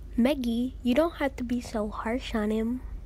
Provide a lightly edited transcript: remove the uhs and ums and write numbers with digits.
Maggie, you don't have to be so harsh on him.